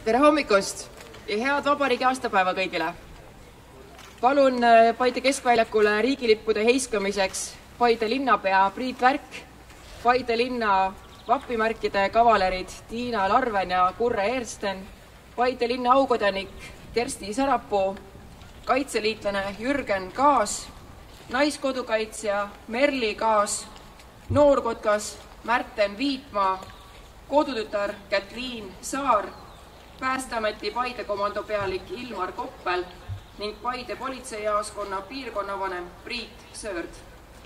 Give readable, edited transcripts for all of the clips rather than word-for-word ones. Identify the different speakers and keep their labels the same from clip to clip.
Speaker 1: Tere hommikust ja head vabariigi aastapäeva kõigile! Palun Paide keskväljakule riigilippude heiskamiseks Paide linnapea Priit Värk, Paide linna vapimärkide kavalerid Tiina Larven ja Kurre Ersten, Paide linna aukodanik Kersti Sarapuu, kaitseliitlane Jürgen Kaas, naiskodukaitsja Merli Kaas, noorkotkas Märten Viitmaa, kodutütar Kätliin Saar, Päästeameti Paide komando pealik Ilmar Koppel ning Paide politseijaoskonna piirkonnavanem Priit Sõõrd.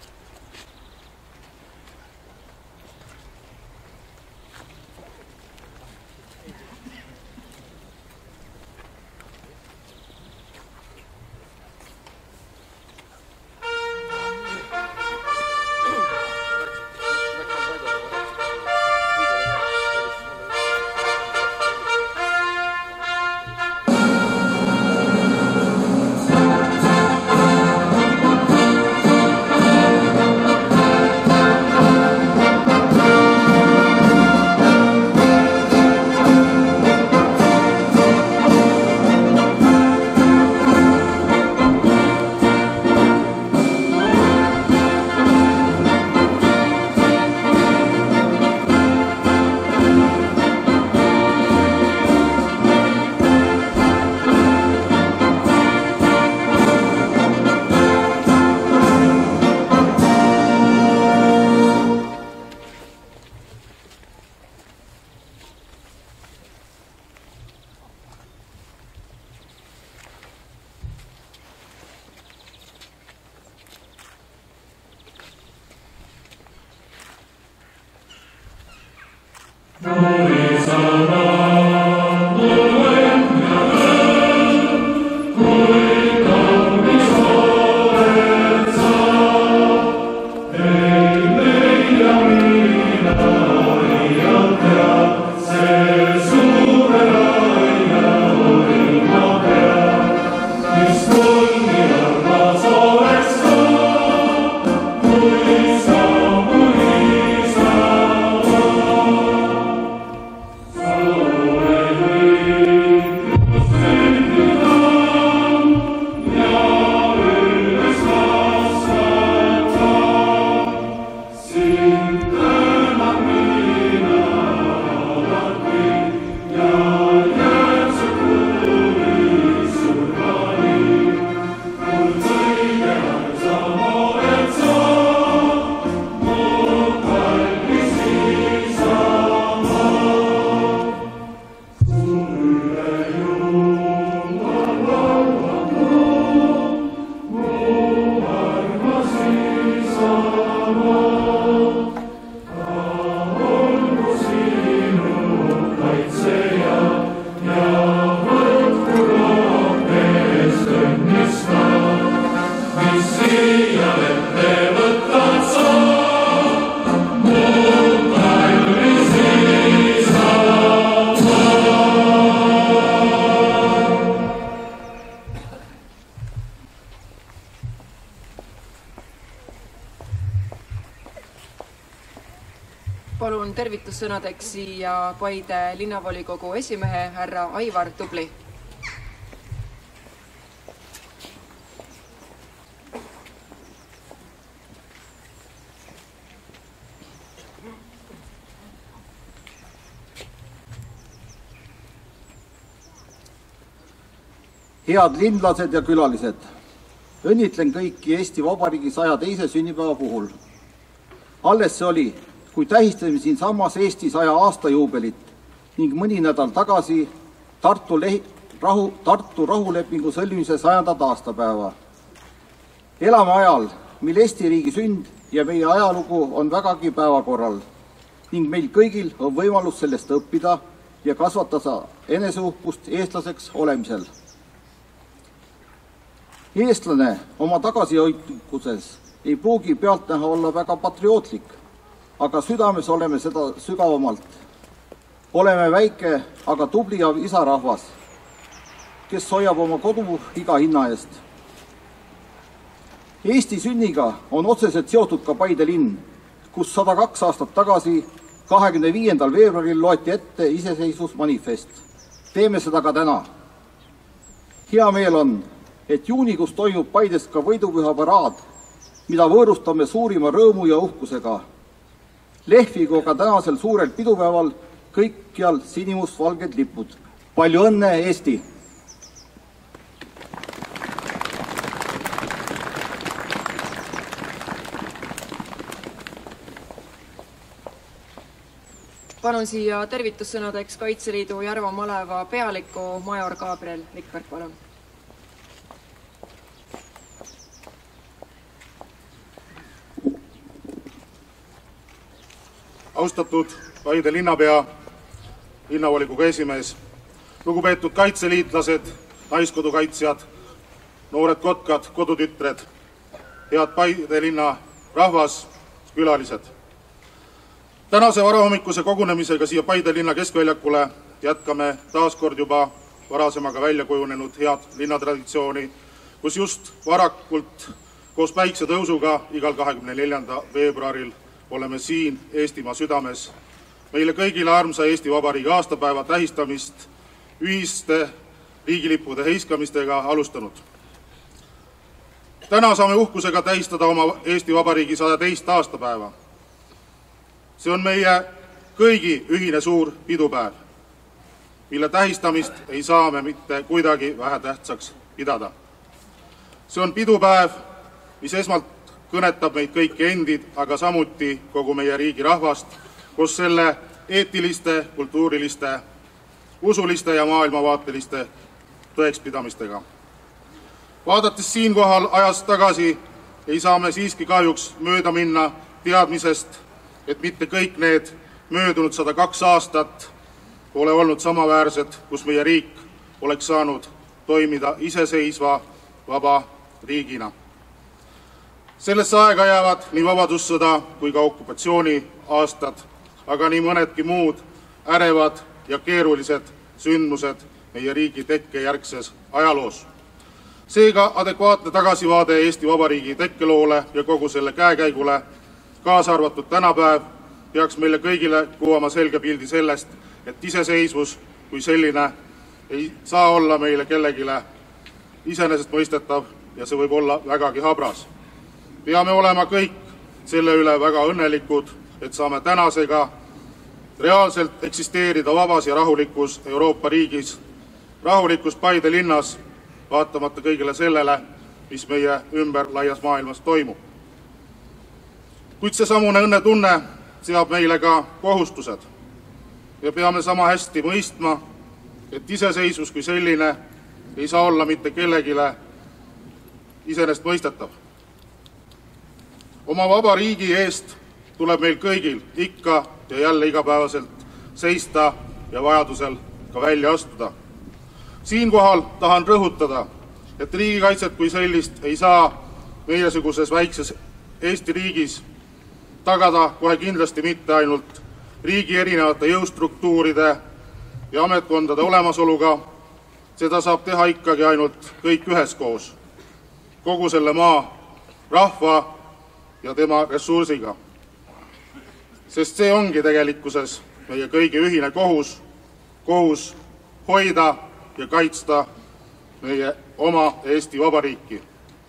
Speaker 1: Palun tervitussõnadeks siia Paide linnavolikogu esimehe härra Aivar Tubli.
Speaker 2: Head linlased ja külalised, õnnitlen kõiki Eesti Vabariigi 102. sünnipäeva puhul. Alles see oli, kui tähistame siin samas Eesti 100 aasta juubelit ning mõni nädal tagasi Tartu rahulepingu sõlmimise 100. aastapäeva. Elame ajal, mil Eesti riigi sünd ja meie ajalugu on vägagi päevakorral ning meil kõigil on võimalus sellest õppida ja kasvatada eneseuhkust eestlaseks olemisel. Eestlane oma tagasihoidlikkuses ei pruugi pealtnäha olla väga patriootlik, aga südames oleme seda sügavamalt. Oleme väike, aga tubli ja isarahvas, kes hoiab oma kodu iga hinna eest. Eesti sünniga on otseselt seotud ka Paide linn, kus 102 aastat tagasi 25. veebruaril loeti ette iseseisvusmanifest. teeme seda ka täna. Hea meel on, et juunikuus toimub Paides ka võidupüha paraad, mida võõrustame suurima rõõmu ja uhkusega. Lehvigu ka tänasel suurel pidupäeval kõikjal sinimustvalged lipud. Palju õnne, Eesti!
Speaker 1: Palun siia tervitussõnadeks Kaitseliidu Järva maleva pealiku major Gabriel Likberg, palun.
Speaker 3: Austatud Paide linnapea, linnavolikogu esimees, lugupeetud kaitseliitlased, naiskodukaitsjad, noored kotkad, kodutütred, head Paide linna rahvas, külalised. Tänase varahommikuse kogunemisega siia Paide linna keskväljakule jätkame taaskord juba varasemaga välja kujunenud head linnatraditsiooni, kus just varakult koos päiksetõusuga igal 24. veebruaril oleme siin Eestimaa südames meile kõigile armsa Eesti Vabariigi aastapäeva tähistamist ühiste riigilippude heiskamistega alustanud. Täna saame uhkusega tähistada oma Eesti Vabariigi 102. aastapäeva. See on meie kõigi ühine suur pidupäev, mille tähistamist ei saa me mitte kuidagi vähetähtsaks pidada. See on pidupäev, mis esmalt kõnetab meid kõiki endid, aga samuti kogu meie riigi rahvast, koos selle eetiliste, kultuuriliste, usuliste ja maailmavaateliste tõekspidamistega. Vaadates siinkohal ajast tagasi, ei saa me siiski kahjuks mööda minna teadmisest, et mitte kõik need möödunud 102 aastat pole olnud samaväärsed, kus meie riik oleks saanud toimida iseseisva vaba riigina. Sellesse aega jäävad nii vabadussõda kui ka okupatsiooni aastad, aga nii mõnedki muud ärevad ja keerulised sündmused meie riigi tekkejärgses ajaloos. Seega adekvaatne tagasivaade Eesti Vabariigi tekkeloole ja kogu selle käekäigule, kaasa arvatud tänapäev, peaks meile kõigile kuvama selge pildi sellest, et iseseisvus kui selline ei saa olla meile kellegile iseenesestmõistetav ja see võib olla vägagi habras. Peame olema kõik selle üle väga õnnelikud, et saame tänasega reaalselt eksisteerida vabas ja rahulikus Euroopa riigis, rahulikus Paide linnas, vaatamata kõigile sellele, mis meie ümber laias maailmas toimub. Kuid see samune õnnetunne seab meile ka kohustused ja peame sama hästi mõistma, et iseseisvus kui selline ei saa olla mitte kellegile iseenesestmõistetav. Oma vaba riigi eest tuleb meil kõigil ikka ja jälle igapäevaselt seista ja vajadusel ka välja astuda. Siinkohal tahan rõhutada, et riigikaitset kui sellist ei saa meiesuguses väikses Eesti riigis tagada kohe kindlasti mitte ainult riigi erinevate jõustruktuuride ja ametkondade olemasoluga, seda saab teha ikkagi ainult kõik üheskoos, kogu selle maa, rahva ja tema ressursiga. Sest see ongi tegelikkuses meie kõigi ühine kohus hoida ja kaitsta meie oma Eesti Vabariiki.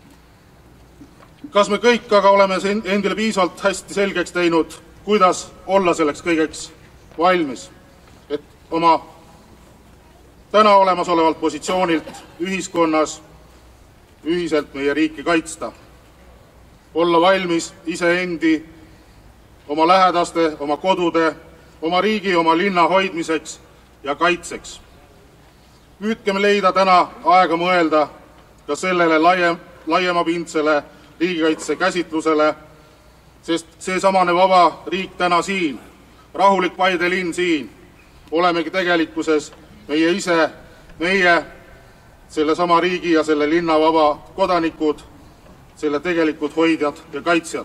Speaker 3: Kas me kõik aga oleme endile piisavalt hästi selgeks teinud, kuidas olla selleks kõigeks valmis, et oma täna olemasolevalt positsioonilt ühiskonnas ühiselt meie riiki kaitsta? Olla valmis iseendi, oma lähedaste, oma kodude, oma riigi, oma linna hoidmiseks ja kaitseks. Püüdkem leida täna aega mõelda ka sellele laiemapindsele riigikaitse käsitlusele, sest seesamane vaba riik täna siin, rahulik Paide linn siin, olemegi tegelikkuses meie ise, selle sama riigi ja selle linna vaba kodanikud, selle tegelikud hoidjad ja kaitsjad.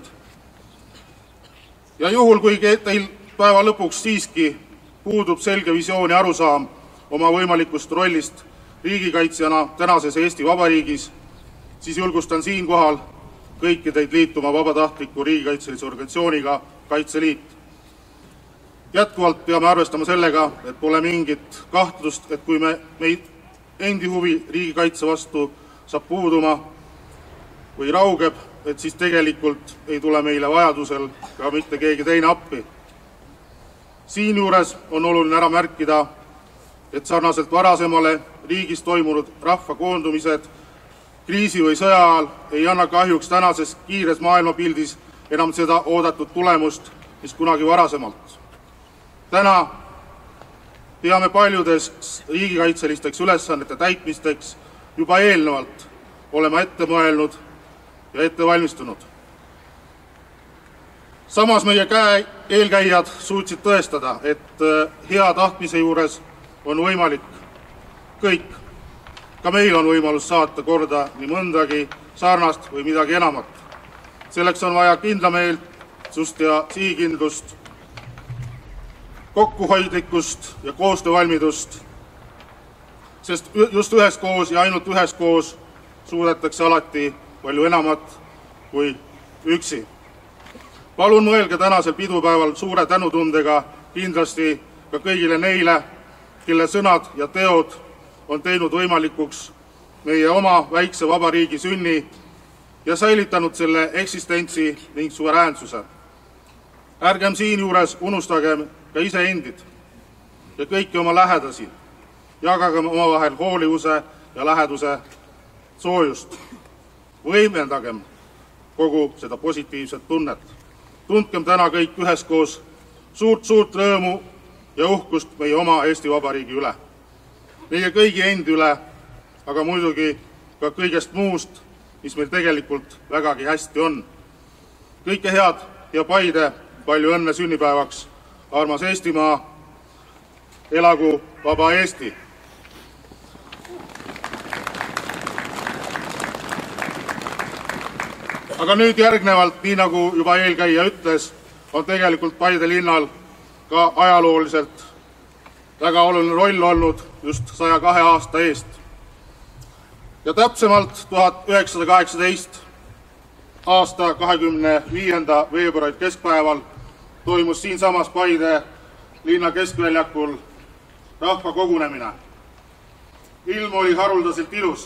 Speaker 3: Ja juhul, kui teil päeva lõpuks siiski puudub selge visiooni arusaam oma võimalikust rollist riigikaitsjana tänases Eesti Vabariigis, siis julgustan siinkohal kõiki teid liituma vabatahtliku riigikaitselise organisatsiooniga Kaitseliit. jätkuvalt peame arvestama sellega, et pole mingit kahtlust, et kui meid endi huvi riigikaitse vastu saab puuduma või raugeb, et siis tegelikult ei tule meile vajadusel ka mitte keegi teine appi. Siinjuures on oluline ära märkida, et sarnaselt varasemale riigis toimunud rahvakoondumised kriisi või sõja ajal ei anna kahjuks tänases kiires maailmapildis enam seda oodatud tulemust, mis kunagi varasemalt. Täna peame paljudes riigikaitselisteks ülesannete täitmisteks juba eelnevalt olema ette mõelnud ja ette valmistunud. Samas meie eelkäijad suutsid tõestada, et hea tahtmise juures on võimalik kõik. Ka meil on võimalus saata korda nii mõndagi sarnast või midagi enamat. Selleks on vaja kindlameelsust ja sihikindlust, kokkuhoidlikkust ja koostöövalmidust, sest just üheskoos ja ainult üheskoos suudetakse alati palju enamat kui üksi. Palun mõelge tänasel pidupäeval suure tänutundega kindlasti ka kõigile neile, kelle sõnad ja teod on teinud võimalikuks meie oma väikse vabariigi sünni ja säilitanud selle eksistentsi ning suveräänsuse. Ärgem siinjuures unustagem ka iseendid ja kõiki oma lähedasi. Jagagem omavahel hoolivuse ja läheduse soojust. Võimendagem kogu seda positiivset tunnet. Tundkem täna kõik üheskoos suurt rõõmu ja uhkust meie oma Eesti Vabariigi üle. Meie kõigi endi üle, aga muidugi ka kõigest muust, mis meil tegelikult vägagi hästi on. Kõike head ja Paide, palju õnne sünnipäevaks, armas Eestimaa, elagu vaba Eesti! Aga nüüd järgnevalt, nii nagu juba eelkäija ütles, on tegelikult Paide linnal ka ajalooliselt väga oluline roll olnud just 102 aasta eest. Ja täpsemalt 1918 aasta 25. veebruari keskpäeval toimus siinsamas Paide linna keskväljakul rahvakogunemine. Ilm oli haruldaselt ilus.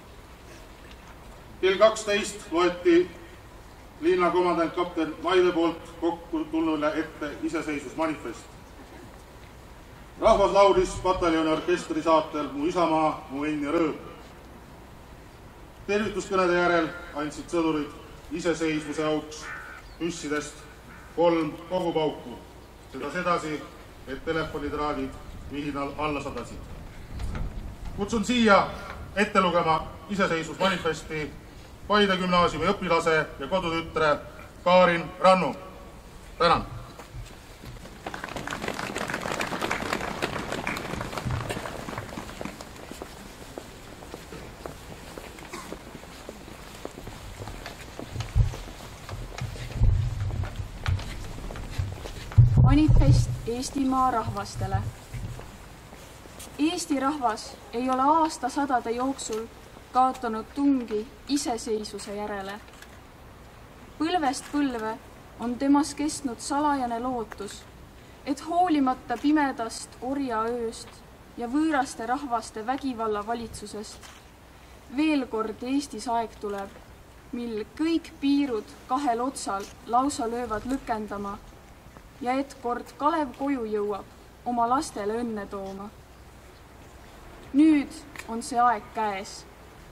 Speaker 3: Kell 12 loeti linnakomandant kapten Maide poolt kokku tulnule ette iseseisvusmanifest. Rahvas laulis pataljoni orkestri saatel Mu isamaa, mu õnn ja rõõm. Tervituskõnede järel andsid sõdurid iseseisvuse auks püssidest 3 kogupauku. Seda sedasi, et telefonitraadid vihinal alla sadasid. Kutsun siia ette lugema iseseisvusmanifesti Paide gümnaasiumi õpilase ja kodutütre Kaarin Rannu. Tänan!
Speaker 4: Manifest Eestimaa rahvastele. Eesti rahvas ei ole aastasadade jooksul kaotanud tungi iseseisvuse järele. Põlvest põlve on temas kestnud salajane lootus, et hoolimata pimedast orjaööst ja võõraste rahvaste vägivalla valitsusest veel kord Eestis aeg tuleb, mil kõik piirud kahel otsal lausa löövad lõkendama ja et kord Kalev koju jõuab oma lastele õnne tooma. Nüüd on see aeg käes.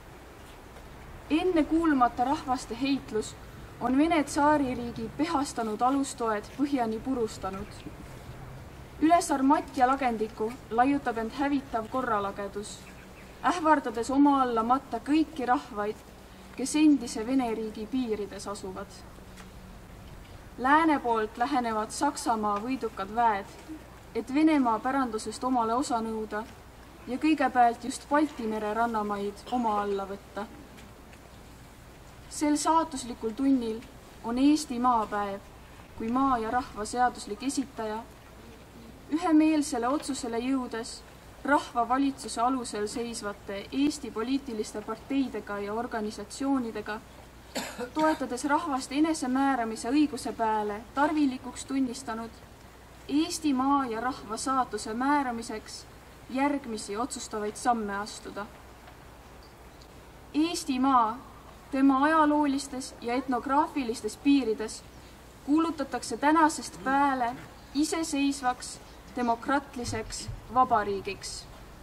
Speaker 4: Enne kuulmata rahvaste heitlus on Vene tsaaririigi pehastanud alustoed põhjani purustanud. Üle Sarmatja lagendiku laiutab end hävitav korralagedus, ähvardades oma alla matta kõiki rahvaid, kes endise Vene riigi piirides asuvad. Lääne poolt lähenevad Saksamaa võidukad väed, et Venemaa pärandusest omale osa nõuda ja kõigepealt just Balti mere rannamaid oma alla võtta. Sel saatuslikul tunnil on Eesti maapäev kui maa ja rahva seaduslik esitaja, ühemeelsele otsusele jõudes rahva valitsuse alusel seisvate Eesti poliitiliste parteidega ja organisatsioonidega, toetades rahvaste enesemääramise õiguse peale tarvilikuks tunnistanud Eestimaa ja rahva saatuse määramiseks järgmisi otsustavaid samme astuda. Eestimaa, tema ajaloolistes ja etnograafilistes piirides kuulutatakse tänasest peale iseseisvaks demokraatliseks vabariigiks.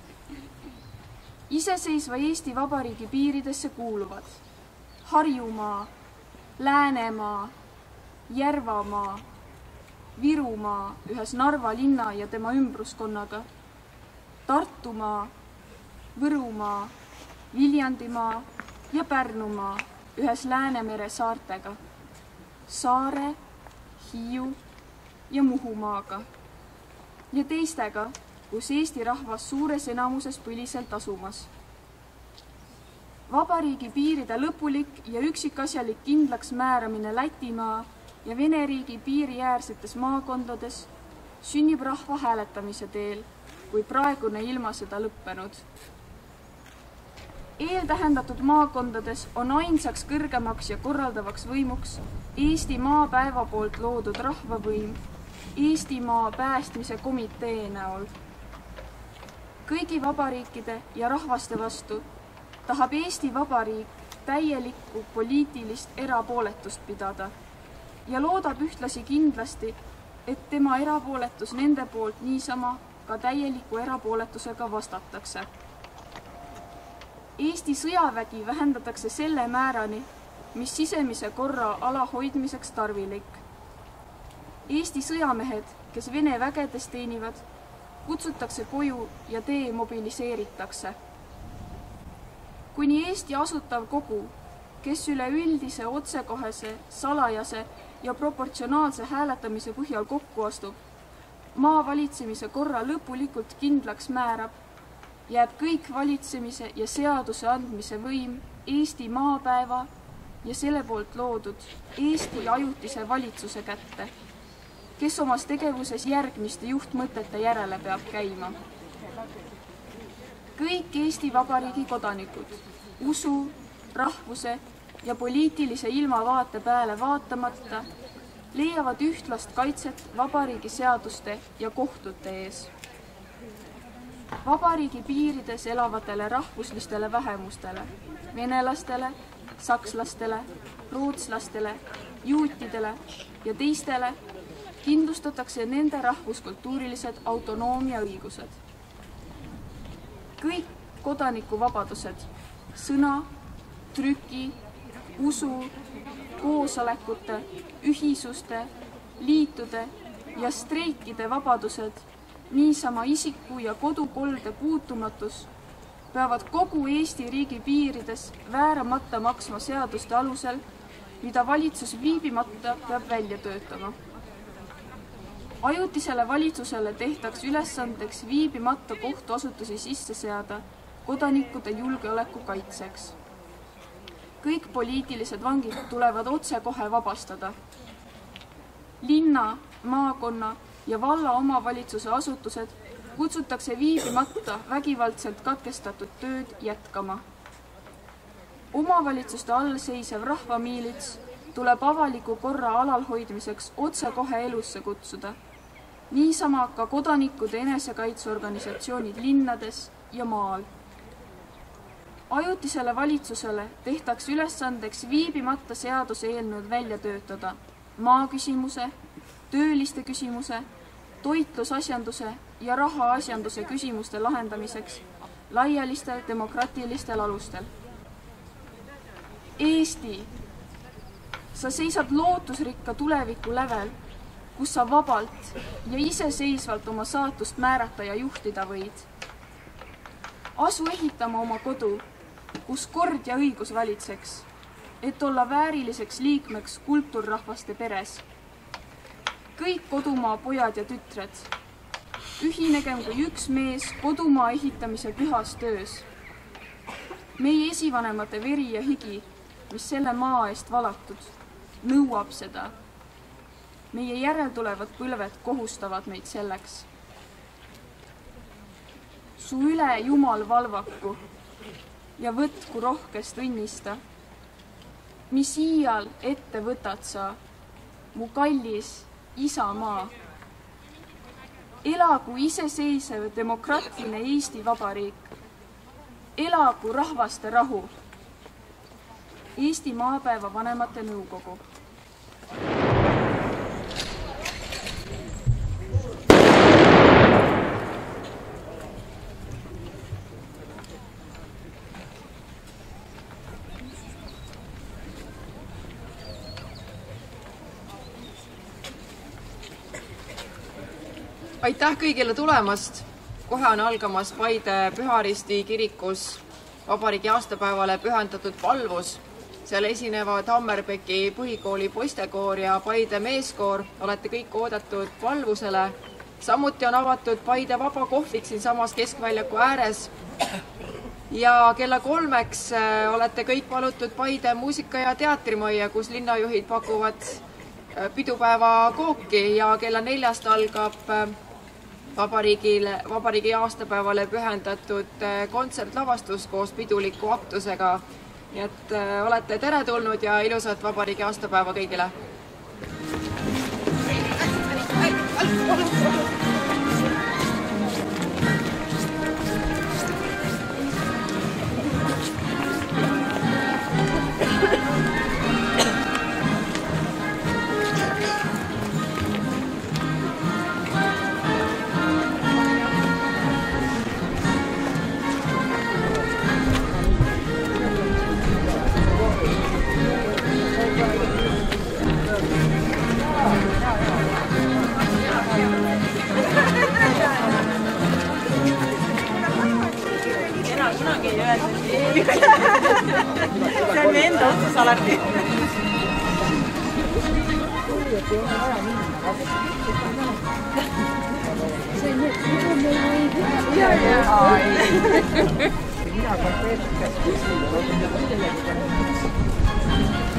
Speaker 4: Iseseisva Eesti Vabariigi piiridesse kuuluvad Harjumaa, Läänemaa, Järvamaa, Virumaa ühes Narva linna ja tema ümbruskonnaga, Tartumaa, Võrumaa, Viljandimaa ja Pärnumaa ühes Läänemere saartega, Saare, Hiiu ja Muhumaaga ja teistega, kus Eesti rahvas suures enamuses põliselt asumas. Vabariigi piiride lõpulik ja üksikasjalik kindlaks määramine Lätimaa ja Vene riigi piiriäärsetes maakondades sünnib rahva hääletamise teel, kui praegune ilma seda lõppenud. Eeltähendatud maakondades on ainsaks kõrgemaks ja korraldavaks võimuks Eesti maapäeva poolt loodud rahvavõim Eestimaa päästmise komitee näol. Kõigi vabariikide ja rahvaste vastu tahab Eesti Vabariik täielikku poliitilist erapooletust pidada ja loodab ühtlasi kindlasti, et tema erapooletus nende poolt niisama ka täieliku erapooletusega vastatakse. Eesti sõjavägi vähendatakse selle määrani, mis sisemise korra alahoidmiseks tarvilik. Eesti sõjamehed, kes Vene vägedes teenivad, kutsutakse koju ja demobiliseeritakse. Kuni Eesti asutav kogu, kes üleüldise, otsekohese, salajase ja proportsionaalse hääletamise põhjal kokku astub, maavalitsemise korra lõpulikult kindlaks määrab, jääb kõik valitsemise ja seaduse andmise võim Eesti maapäeva ja selle poolt loodud Eesti ajutise valitsuse kätte, kes omas tegevuses järgmiste juhtmõtete järele peab käima. Kõik Eesti Vabariigi kodanikud, usu, rahvuse ja poliitilise ilmavaate peale vaatamata leiavad ühtlast kaitset vabariigi seaduste ja kohtute ees. Vabariigi piirides elavatele rahvuslistele vähemustele, venelastele, sakslastele, rootslastele, juutidele ja teistele kindlustatakse nende rahvuskultuurilised autonoomiaõigused. Kõik kodanikuvabadused, sõna, trüki, usu, koosolekute, ühisuste, liitude ja streikide vabadused, niisama isiku ja kodukolde puutumatus peavad kogu Eesti riigi piirides vääramata maksma seaduste alusel, mida valitsus viibimata peab välja töötama. Ajutisele valitsusele tehtaks ülesandeks viibimata kohtuasutusi sisse seada kodanikude julgeoleku kaitseks. Kõik poliitilised vangid tulevad otsekohe vabastada. Linna, maakonna ja valla omavalitsuse asutused kutsutakse viibimata vägivaldselt katkestatud tööd jätkama. Omavalitsuste all seisev rahvamiilits tuleb avaliku korra alalhoidmiseks otsekohe elusse kutsuda. Niisama ka kodanikude enesekaitseorganisatsioonid linnades ja maal. Ajutisele valitsusele tehtaks ülesandeks viibimata seaduse eelnõud välja töötada maaküsimuse, tööliste küsimuse, toitlusasjanduse ja rahaasjanduse küsimuste lahendamiseks laialistel demokraatilistel alustel. Eesti, sa seisad lootusrikka tuleviku lävel, kus sa vabalt ja iseseisvalt oma saatust määrata ja juhtida võid. Asu ehitama oma kodu, kus kord ja õigus valitseks, et olla vääriliseks liikmeks kultuurrahvaste peres. Kõik kodumaa pojad ja tütred, ühinegem kui üks mees kodumaa ehitamise pühas töös. Meie esivanemate veri ja higi, mis selle maa eest valatud, nõuab seda. Meie järeltulevad põlved kohustavad meid selleks. Su üle Jumal valvaku ja võtku rohkest õnnista, mis iial ette võtad sa, mu kallis isamaa. Elagu iseseisev demokraatline Eesti Vabariik. Elagu rahvaste rahu. Eesti maapäeva vanemate nõukogu.
Speaker 1: Aitäh kõigile tulemast! Kohe on algamas Paide Püharisti kirikus vabariigi aastapäevale pühendatud palvus. Seal esinevad Hammerbecki põhikooli poistekoor ja Paide meeskoor. Olete kõik oodatud palvusele. Samuti on avatud Paide vaba kohvik siin samas Keskväljaku ääres. Ja kella 3-ks olete kõik palutud Paide muusika- ja teatrimajja, kus linnajuhid pakuvad pidupäeva kooki ja kella 4-st algab vabariigi aastapäevale pühendatud kontsertlavastus koos piduliku aktusega. Nii et olete teretulnud ja ilusat vabariigi aastapäeva kõigile!
Speaker 5: See on enda otsus alati. See on